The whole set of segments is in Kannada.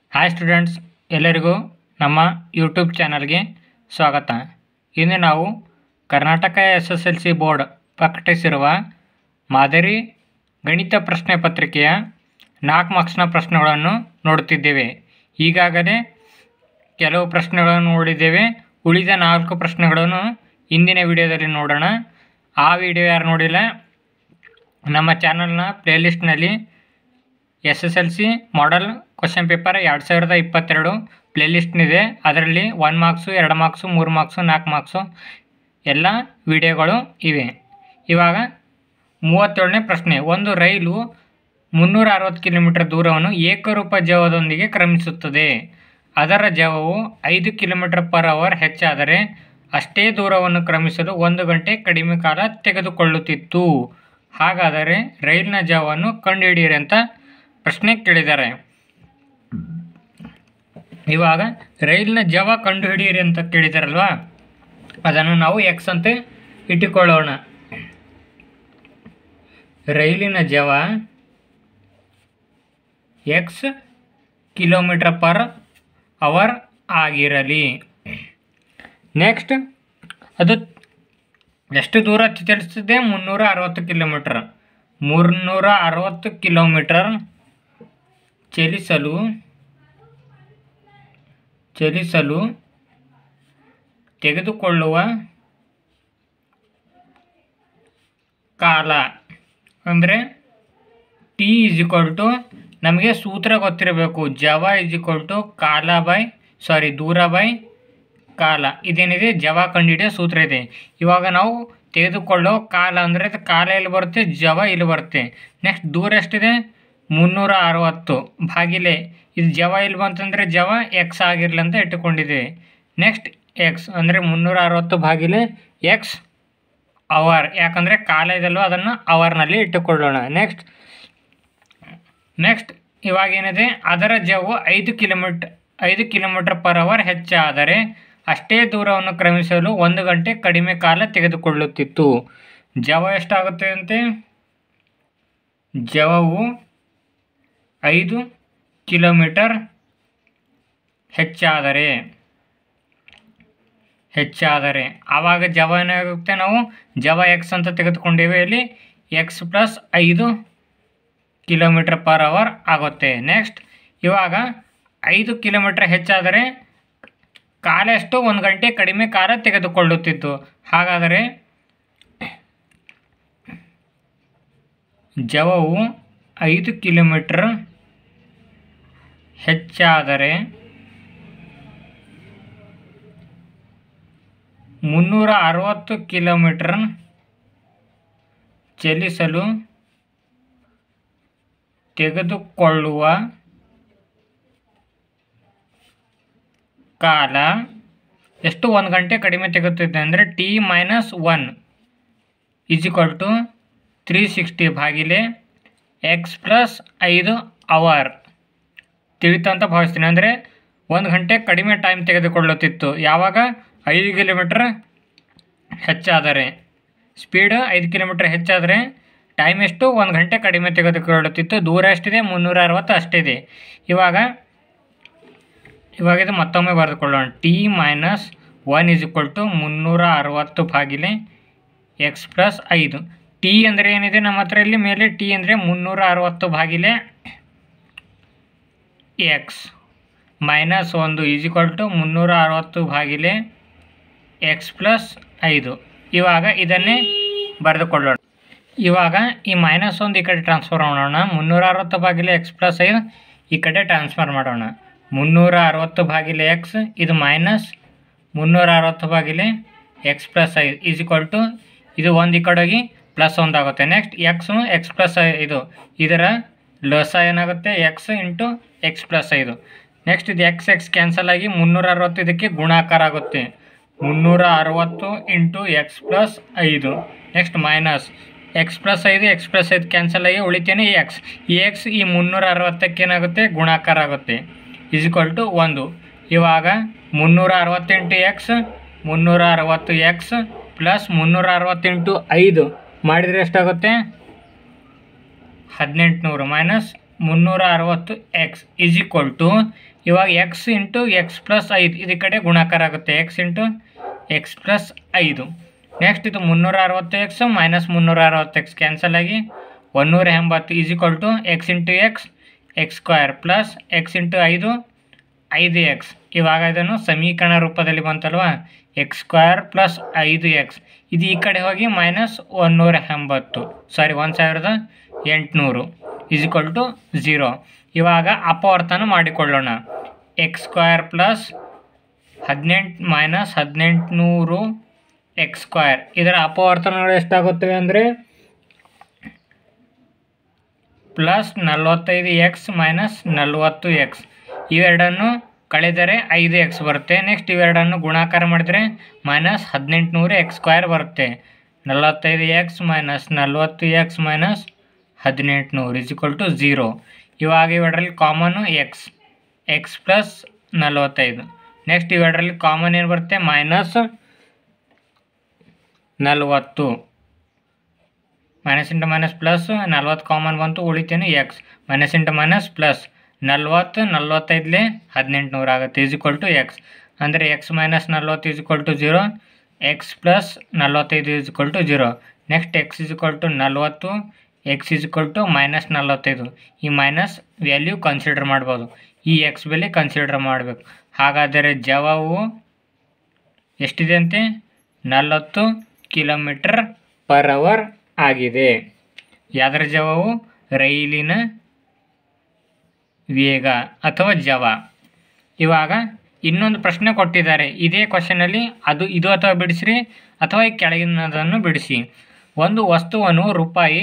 ಹಾಯ್ ಸ್ಟೂಡೆಂಟ್ಸ್, ಎಲ್ಲರಿಗೂ ನಮ್ಮ ಯೂಟ್ಯೂಬ್ ಚಾನಲ್ಗೆ ಸ್ವಾಗತ. ಇಂದು ನಾವು ಕರ್ನಾಟಕ SSLC ಬೋರ್ಡ್ ಪ್ರಕಟಿಸಿರುವ ಮಾದರಿ ಗಣಿತ ಪ್ರಶ್ನೆ ಪತ್ರಿಕೆಯ 4 ಮಾರ್ಕ್ಸ್ನ ಪ್ರಶ್ನೆಗಳನ್ನು ನೋಡುತ್ತಿದ್ದೇವೆ. ಈಗಾಗಲೇ ಕೆಲವು ಪ್ರಶ್ನೆಗಳನ್ನು ನೋಡಿದ್ದೇವೆ. ಉಳಿದ 4 ಪ್ರಶ್ನೆಗಳನ್ನು ಇಂದಿನ ವಿಡಿಯೋದಲ್ಲಿ ನೋಡೋಣ. ಆ ವಿಡಿಯೋ ಯಾರು ನೋಡಿಲ್ಲ, ನಮ್ಮ ಚಾನಲ್ನ ಪ್ಲೇಲಿಸ್ಟ್ನಲ್ಲಿ SSLC ಮಾಡೆಲ್ ಕ್ವಶನ್ ಪೇಪರ್ 2022 ಪ್ಲೇಲಿಸ್ಟ್ನಿದೆ. ಅದರಲ್ಲಿ 1 ಮಾರ್ಕ್ಸು, 2 ಮಾರ್ಕ್ಸು, 3 ಮಾರ್ಕ್ಸು, 4 ಮಾರ್ಕ್ಸು ಎಲ್ಲ ವಿಡಿಯೋಗಳು ಇವೆ. ಇವಾಗ 37ನೇ ಪ್ರಶ್ನೆ. ಒಂದು ರೈಲು 360 ಕಿಲೋಮೀಟರ್ ದೂರವನ್ನು ಏಕರೂಪ ಜವದೊಂದಿಗೆ ಕ್ರಮಿಸುತ್ತದೆ. ಅದರ ಜವವು 5 km/h ಹೆಚ್ಚಾದರೆ ಅಷ್ಟೇ ದೂರವನ್ನು ಕ್ರಮಿಸಲು 1 ಗಂಟೆ ಕಡಿಮೆ ಕಾಲ ತೆಗೆದುಕೊಳ್ಳುತ್ತಿತ್ತು. ಹಾಗಾದರೆ ರೈಲಿನ ಜವವನ್ನು ಕಂಡುಹಿಡಿಯಿರಿ ಅಂತ ಪ್ರಶ್ನೆ ಕೇಳಿದ್ದಾರೆ. ಇವಾಗ ರೈಲಿನ ಜವ ಕಂಡುಹಿಡಿಯಿರಿ ಅಂತ ಕೇಳಿದಾರಲ್ವಾ, ಅದನ್ನು ನಾವು x ಅಂತ ಇಟ್ಟುಕೊಳ್ಳೋಣ. ರೈಲಿನ ಜವ x km/h ಆಗಿರಲಿ. ನೆಕ್ಸ್ಟ್, ಅದು ಎಷ್ಟು ದೂರ ಚಲಿಸುತ್ತದೆ? 360 ಕಿಲೋಮೀಟರ್. 360 ಕಿಲೋಮೀಟರ್ ಚಲಿಸಲು ತೆಗೆದುಕೊಳ್ಳುವ ಕಾಲ ಅಂದರೆ ಟಿ ನಮಗೆ ಸೂತ್ರ ಗೊತ್ತಿರಬೇಕು. ಜವ ದೂರ ಬೈ ಕಾಲ. ಇದೇನಿದೆ, ಜವ ಕಂಡುಹಿಡಿಯೋ ಸೂತ್ರ ಇದೆ. ಇವಾಗ ನಾವು ತೆಗೆದುಕೊಳ್ಳೋ ಕಾಲ ಅಂದರೆ ಕಾಲ ಇಲ್ಲಿ ಬರುತ್ತೆ, ಜವ ಇಲ್ಲಿ ಬರುತ್ತೆ. ನೆಕ್ಸ್ಟ್, ದೂರ ಎಷ್ಟಿದೆ? 360 ಭಾಗಿಲೆ ಇದು ಜವ ಇಲ್ಲಿ ಬಂತಂದರೆ ಜವ x ಆಗಿರಲಿ ಅಂತ ಇಟ್ಟುಕೊಂಡಿದ್ದೀವಿ. ನೆಕ್ಸ್ಟ್ x ಅಂದರೆ 360 ಭಾಗಿಲೆ x ಅವರ್, ಯಾಕಂದರೆ ಕಾಲ ಇದಲ್ವ, ಅದನ್ನು ಅವರ್ನಲ್ಲಿ ಇಟ್ಟುಕೊಳ್ಳೋಣ. ನೆಕ್ಸ್ಟ್ ಇವಾಗ ಏನಿದೆ, ಅದರ ಜವವು 5 km/h ಹೆಚ್ಚಾದರೆ ಅಷ್ಟೇ ದೂರವನ್ನು ಕ್ರಮಿಸಲು 1 ಗಂಟೆ ಕಡಿಮೆ ಕಾಲ ತೆಗೆದುಕೊಳ್ಳುತ್ತಿತ್ತು. ಜವ ಎಷ್ಟಾಗುತ್ತೆ ಅಂತೆ? ಜವವು 5 km ಹೆಚ್ಚಾದರೆ ಆವಾಗ ಜವ ಏನಾಗುತ್ತೆ? ನಾವು ಜವ x ಅಂತ ತೆಗೆದುಕೊಂಡೇವೆ. ಇಲ್ಲಿ x + 5 km/h ಆಗುತ್ತೆ. ನೆಕ್ಸ್ಟ್, ಇವಾಗ 5 km ಹೆಚ್ಚಾದರೆ ಕಾಲ ಎಷ್ಟು? 1 ಗಂಟೆ ಕಡಿಮೆ ಕಾಲ ತೆಗೆದುಕೊಳ್ಳುತ್ತಿತ್ತು. ಹಾಗಾದರೆ ಜವವು 5 km ಹೆಚ್ಚಾದರೆ 360 ಕಿಲೋಮೀಟರ್ ಚಲಿಸಲು ತೆಗೆದುಕೊಳ್ಳುವ ಕಾಲ ಎಷ್ಟು? 1 ಗಂಟೆ ಕಡಿಮೆ ತೆಗೆದುತ್ತಿದೆ ಅಂದರೆ t - 1 = 360 ಭಾಗಿಲೆ x + 5 ಅವರ್. ತಿಳಿತು ಅಂತ ಭಾವಿಸ್ತೀನಿ. ಅಂದರೆ 1 ಗಂಟೆ ಕಡಿಮೆ ಟೈಮ್ ತೆಗೆದುಕೊಳ್ಳುತ್ತಿತ್ತು. ಯಾವಾಗ? 5 km ಹೆಚ್ಚಾದರೆ. ಸ್ಪೀಡ್ 5 km ಹೆಚ್ಚಾದರೆ ಟೈಮ್ ಎಷ್ಟು? 1 ಗಂಟೆ ಕಡಿಮೆ ತೆಗೆದುಕೊಳ್ಳುತ್ತಿತ್ತು. ದೂರ ಎಷ್ಟಿದೆ? 360 ಅಷ್ಟಿದೆ. ಇವಾಗ ಇದು ಮತ್ತೊಮ್ಮೆ ಬರೆದುಕೊಳ್ಳೋಣ. t - 1 = 360 ಭಾಗಿಲೆ x + 5. ಟಿ ಅಂದರೆ ಏನಿದೆ ನಮ್ಮ ಹತ್ರ ಇಲ್ಲಿ ಮೇಲೆ? ಟಿ ಅಂದರೆ 360 ಭಾಗಿಲೆ x - 1 = 360 ಭಾಗಿಲೆ x + 5. ಇವಾಗ ಇದನ್ನೇ ಬರೆದುಕೊಳ್ಳೋಣ. ಇವಾಗ ಈ -1 ಈ ಕಡೆ ಟ್ರಾನ್ಸ್ಫರ್ ಮಾಡೋಣ. 360 ಭಾಗಿಲೆ x + 5 ಈ ಕಡೆ ಟ್ರಾನ್ಸ್ಫರ್ ಮಾಡೋಣ. 360 ಭಾಗಿಲೆ x, ಇದು -360 ಭಾಗಿಲೆ x + 5 ಇದು 1 ಈ ಕಡೆ ಹೋಗಿ +1 ಆಗುತ್ತೆ. ನೆಕ್ಸ್ಟ್ x + 5 ಇದರ ಲಸ ಏನಾಗುತ್ತೆ? x × x + 5. ನೆಕ್ಸ್ಟ್ ಇದು x ಕ್ಯಾನ್ಸಲ್ ಆಗಿ 360 ಇದಕ್ಕೆ ಗುಣಾಕಾರ ಆಗುತ್ತೆ. 360 × x + 5. ನೆಕ್ಸ್ಟ್ x + 5 ಕ್ಯಾನ್ಸಲ್ ಆಗಿ ಉಳಿತೇನೆ x. ಈ x ಈ 360ಕ್ಕೆ ಏನಾಗುತ್ತೆ? ಗುಣಾಕಾರ ಆಗುತ್ತೆ. = 1. ಇವಾಗ 360 × x 360x + 360 × 5 ಮಾಡಿದರೆ ಎಷ್ಟಾಗುತ್ತೆ? 1800 - 360 ಎಕ್ಸ್ ಈಸ್ ಈಕ್ವಲ್ ಟು ಇವಾಗ ಎಕ್ಸ್ ಇಂಟು ಎಕ್ಸ್ ಪ್ಲಸ್ 5 ಇದು ಕಡೆ ಗುಣಾಕಾರ ಆಗುತ್ತೆ x into x plus 5. Next ಇದು 360 ಎಕ್ಸ್ ಮೈನಸ್ 360 ಎಕ್ಸ್ ಕ್ಯಾನ್ಸಲ್ ಆಗಿ 180 is equal to x into x square plus x into 5 x. ಇವಾಗ ಇದನ್ನು ಸಮೀಕರಣ ರೂಪದಲ್ಲಿ ಬಂತಲ್ವ ಎಕ್ಸ್ ಸ್ಕ್ವೇರ್ ಪ್ಲಸ್ 5x ಇದು ಈ ಕಡೆ ಹೋಗಿ ಮೈನಸ್ 1800 ಈಸ್ ಈಕ್ವಲ್ ಟು 0. ಇವಾಗ ಅಪವರ್ತನ ಮಾಡಿಕೊಳ್ಳೋಣ. X square plus 18 minus 1800 x square ಇದರ ಅಪವರ್ತನಗಳು ಎಷ್ಟಾಗುತ್ತವೆ ಅಂದರೆ ಪ್ಲಸ್ 45x ಮೈನಸ್ 40x ಇವೆರಡನ್ನು ಕಳೆದರೆ 5x ಬರುತ್ತೆ. ನೆಕ್ಸ್ಟ್ ಇವೆರಡನ್ನು ಗುಣಾಕಾರ ಮಾಡಿದರೆ ಮೈನಸ್ 1800 ಎಕ್ಸ್ ಸ್ಕ್ವೇರ್ ಬರುತ್ತೆ. 45x minus 40x minus 1800 is equal to 0. ಇವಾಗ ಇವೆರಡರಲ್ಲಿ ಕಾಮನು ಎಕ್ಸ್ ಪ್ಲಸ್ 45. ನೆಕ್ಸ್ಟ್ ಇವೆರಡರಲ್ಲಿ ಕಾಮನ್ ಏನು ಬರುತ್ತೆ minus 40 minus into minus plus 40 common ಬಂತು ಉಳಿತೇನೆ x minus into minus plus 40 45 1800 ಆಗುತ್ತೆ ಈಸ್ ಈಕ್ವಲ್ ಟು ಎಕ್ಸ್. ಅಂದರೆ x minus 40 is equal to 0 x plus 45 is equal to 0. Next x is equal to 40 x is equal to minus 45. ಈ ಮೈನಸ್ ವ್ಯಾಲ್ಯೂ ಕನ್ಸಿಡರ್ ಮಾಡ್ಬೋದು, ಈ ಎಕ್ಸ್ ಬೆಲೆ ಕನ್ಸಿಡರ್ ಮಾಡಬೇಕು. ಹಾಗಾದರೆ ಜವಾಬು ಎಷ್ಟಿದೆ ಅಂತೆ 40 km/h ಆಗಿದೆ. ಯಾದರ ಜವಾಬು ರೈಲಿನ ವೇಗ ಅಥವಾ ಜವ. ಇವಾಗ ಇನ್ನೊಂದು ಪ್ರಶ್ನೆ ಕೊಟ್ಟಿದ್ದಾರೆ ಇದೇ ಕ್ವಶನಲ್ಲಿ, ಇದು ಅಥವಾ ಬಿಡಿಸ್ರಿ ಅಥವಾ ಈ ಕೆಳಗಿನದನ್ನು ಬಿಡಿಸಿ. ಒಂದು ವಸ್ತುವನ್ನು ರೂಪಾಯಿ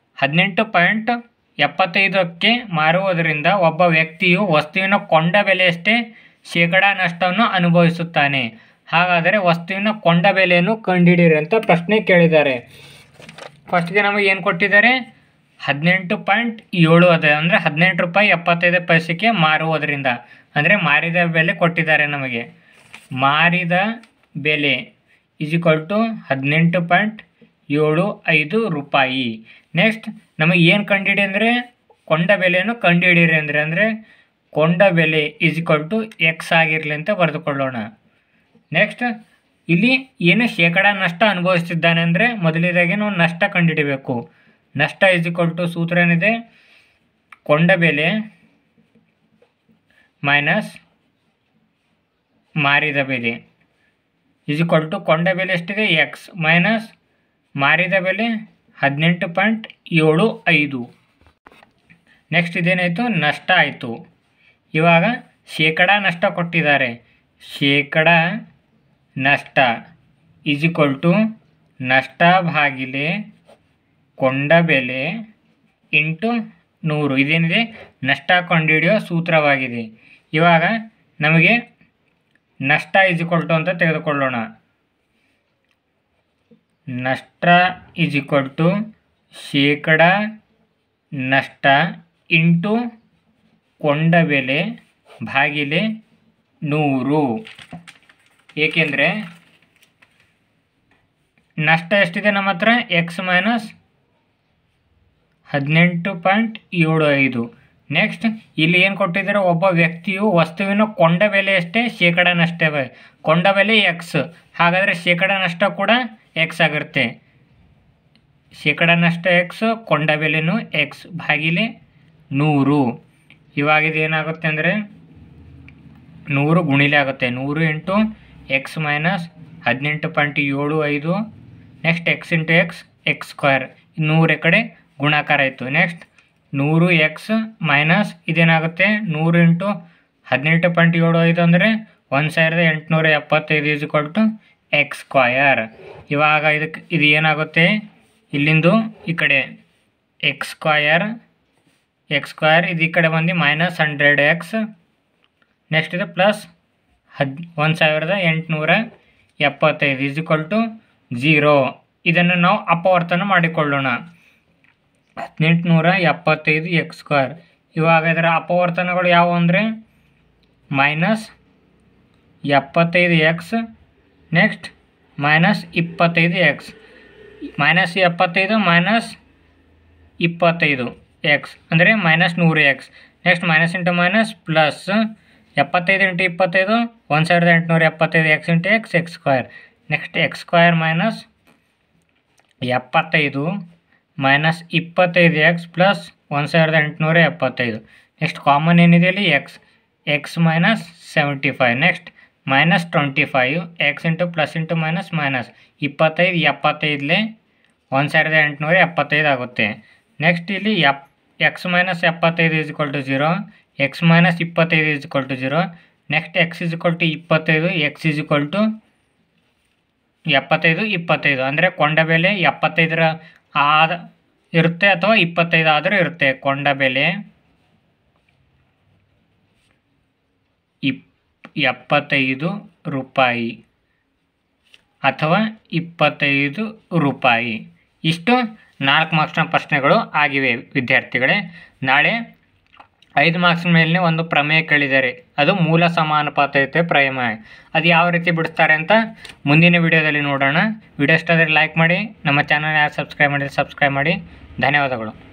18.75ಕ್ಕೆ ಮಾರುವುದರಿಂದ ಒಬ್ಬ ವ್ಯಕ್ತಿಯು ವಸ್ತುವಿನ ಕೊಂಡ ಬೆಲೆಯಷ್ಟೇ ಶೇಕಡಾ ನಷ್ಟವನ್ನು ಅನುಭವಿಸುತ್ತಾನೆ. ಹಾಗಾದರೆ ವಸ್ತುವಿನ ಕೊಂಡ ಬೆಲೆಯನ್ನು ಕಂಡುಹಿಡಿಯಿರಿ ಅಂತ ಪ್ರಶ್ನೆ ಕೇಳಿದ್ದಾರೆ. ಫಸ್ಟ್ಗೆ ನಮಗೆ ಏನು ಕೊಟ್ಟಿದ್ದಾರೆ 18.7 ಅದೇ ಅಂದರೆ 18 ರೂಪಾಯಿ 75 ಪೈಸೆಗೆ ಮಾರುವುದರಿಂದ ಅಂದರೆ ಮಾರಿದ ಬೆಲೆ ಕೊಟ್ಟಿದ್ದಾರೆ ನಮಗೆ. ಮಾರಿದ ಬೆಲೆ ಈಸ್ ಈಕ್ವಲ್ ಟು 18.75 ರೂಪಾಯಿ. ನೆಕ್ಸ್ಟ್ ನಮಗೆ ಏನು ಕಂಡುಹಿಡಿ ಅಂದರೆ ಕೊಂಡ ಬೆಲೆಯನ್ನು ಕಂಡುಹಿಡಿಯಿರಿ ಅಂದರೆ ಕೊಂಡ ಬೆಲೆ ಈಸ್ ಈಕ್ವಲ್ ಟು ಎಕ್ಸ್ ಆಗಿರಲಿ ಅಂತ ಬರೆದುಕೊಳ್ಳೋಣ. ನೆಕ್ಸ್ಟ್ ಇಲ್ಲಿ ಏನು ಶೇಕಡಾ ನಷ್ಟ ಅನುಭವಿಸ್ತಿದ್ದಾನೆ ಅಂದರೆ ಮೊದಲಿದಾಗೆ ನಾವು ನಷ್ಟ ಕಂಡುಹಿಡಿಬೇಕು. ನಷ್ಟ ಈಸ್ ಈಕ್ವಲ್ ಟು ಸೂತ್ರ ಏನಿದೆ ಕೊಂಡ ಬೆಲೆ ಮೈನಸ್ ಮಾರಿದ ಬೆಲೆ ಈಸ್ ಈಕ್ವಲ್ ಟು ಕೊಂಡ ಬೆಲೆ ಎಷ್ಟಿದೆ ಎಕ್ಸ್ ಮೈನಸ್ ಮಾರಿದ ಬೆಲೆ 18.75. ನೆಕ್ಸ್ಟ್ ಇದೇನಾಯಿತು ನಷ್ಟ ಆಯಿತು. ಇವಾಗ ಶೇಕಡಾ ನಷ್ಟ ಕೊಟ್ಟಿದ್ದಾರೆ. ಶೇಕಡಾ ನಷ್ಟ ಈಸ್ ಈಕ್ವಲ್ ಟು ನಷ್ಟ ಭಾಗಿಲೆ ಕೊಂಡ ಬೆಲೆ ಇಂಟು 100. ಇದೇನಿದೆ ನಷ್ಟ ಕಂಡುಹಿಡಿಯೋ ಸೂತ್ರವಾಗಿದೆ. ಇವಾಗ ನಮಗೆ ನಷ್ಟ ಈಸ್ ಈಕ್ವಲ್ ಟು ಅಂತ ತೆಗೆದುಕೊಳ್ಳೋಣ. ನಷ್ಟ ಈಸ್ ಈಕ್ವಲ್ ಟು ಶೇಕಡಾ ನಷ್ಟ ಇಂಟು ಕೊಂಡ ಬೆಲೆ ಭಾಗಿಲೆ 100. ಏಕೆಂದರೆ ನಷ್ಟ ಎಷ್ಟಿದೆ ನಮ್ಮ ಹತ್ರ ಎಕ್ಸ್ ಮೈನಸ್ 18.75. ನೆಕ್ಸ್ಟ್ ಇಲ್ಲಿ ಏನು ಕೊಟ್ಟಿದ್ದಾರೆ ಒಬ್ಬ ವ್ಯಕ್ತಿಯು ವಸ್ತುವಿನ ಕೊಂಡ ಬೆಲೆ ಅಷ್ಟೇ ಶೇಕಡಾ ನಷ್ಟ ಕೊಂಡ ಬೆಲೆ ಎಕ್ಸ್. ಹಾಗಾದರೆ ಶೇಕಡಾ ನಷ್ಟ ಕೂಡ ಎಕ್ಸ್ ಆಗಿರುತ್ತೆ. ಶೇಕಡಾ ನಷ್ಟ ಎಕ್ಸ್ ಕೊಂಡ ಬೆಲೆನೂ ಎಕ್ಸ್ ಭಾಗಿಲೆ 100. ಇವಾಗ ಇದು ಏನಾಗುತ್ತೆ ಅಂದರೆ 100 ಗುಣಿಲೆ ಆಗುತ್ತೆ. 100 into x minus 18.75 next x into x square 100 ಕಡೆ ಗುಣಾಕಾರ ಆಯಿತು. ನೆಕ್ಸ್ಟ್ 100x ಮೈನಸ್ ಇದೇನಾಗುತ್ತೆ 100 ಇಂಟು 18.75 ಅಂದರೆ 1875 is equal to x square. ಇವಾಗ ಇದು ಏನಾಗುತ್ತೆ ಇಲ್ಲಿಂದು ಈ ಕಡೆ ಎಕ್ಸ್ ಸ್ಕ್ವಯರ್ ಇದು ಈ ಕಡೆ ಬಂದು ಮೈನಸ್ 100x ನೆಕ್ಸ್ಟ್ ಇದು ಪ್ಲಸ್ 1875 ಈಸ್ ಈಕ್ವಲ್ ಟು 0. ಇದನ್ನು ನಾವು ಅಪವರ್ತನ ಮಾಡಿಕೊಳ್ಳೋಣ. 1875 ಎಕ್ಸ್ ಸ್ಕ್ವೇರ್. ಇವಾಗ ಇದರ ಅಪವರ್ತನಗಳು ಯಾವುವು ಅಂದರೆ minus 75x next minus 25x minus 75 minus 25 x ಅಂದರೆ -100x. Next minus into minus plus 75 × 25 1875 x × x x square. Next x square minus 75 minus 25x plus 1875. Next common ಏನಿದೆ ಇಲ್ಲಿ x minus 75. Next -25 x into plus into minus minus 25 75 1875 ಆಗುತ್ತೆ. ನೆಕ್ಸ್ಟ್ ಇಲ್ಲಿ x minus 75 = 0, x minus 25 = 0. Next x = 25, x = 75 25 ಅಂದರೆ ಕೊಂಡ ಬೆಲೆ 75 ಆದ ಇರುತ್ತೆ ಅಥವಾ 25 ಆದರೂ ಇರುತ್ತೆ. ಕೊಂಡ ಬೆಲೆ 75 ರೂಪಾಯಿ ಅಥವಾ 25 ರೂಪಾಯಿ. ಇಷ್ಟು 4 ಮಾರ್ಕ್ಸ್ನ ಪ್ರಶ್ನೆಗಳು ಆಗಿವೆ ವಿದ್ಯಾರ್ಥಿಗಳೇ. ನಾಳೆ 5 ಮಾರ್ಕ್ಸ್ ಮೇಲೆ ಒಂದು ಪ್ರಮೇಯ ಕೇಳಿದ್ದಾರೆ, ಅದು ಮೂಲ ಸಮಾನುಪಾತಯುತ ಪ್ರಮೇಯ. ಅದು ಯಾವ ರೀತಿ ಬಿಡಿಸ್ತಾರೆ ಅಂತ ಮುಂದಿನ ವಿಡಿಯೋದಲ್ಲಿ ನೋಡೋಣ. ವಿಡಿಯೋ ಇಷ್ಟ ಆದರೆ ಲೈಕ್ ಮಾಡಿ, ನಮ್ಮ ಚಾನಲ್ ಯಾರು ಸಬ್ಸ್ಕ್ರೈಬ್ ಮಾಡಿದರೆ ಸಬ್ಸ್ಕ್ರೈಬ್ ಮಾಡಿ. ಧನ್ಯವಾದಗಳು.